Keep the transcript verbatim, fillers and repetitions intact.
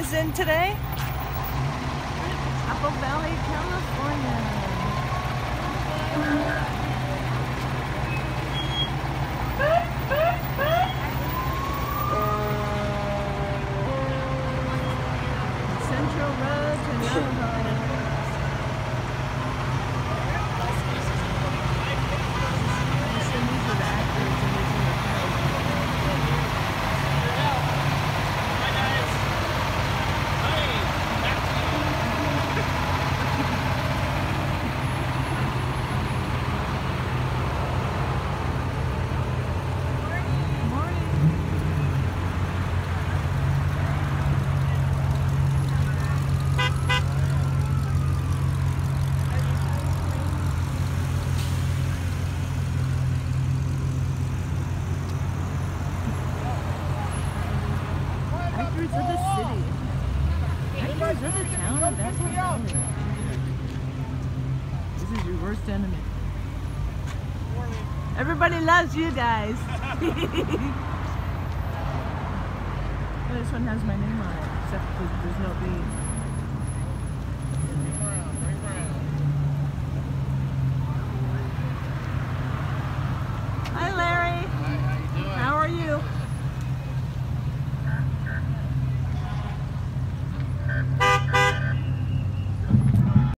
is in today? Apple Valley, California. Central Road to Navajo. Records of the city. Records of the town of Apple Valley. This is your worst enemy. Everybody loves you guys. This one has my name on it, except there's no B.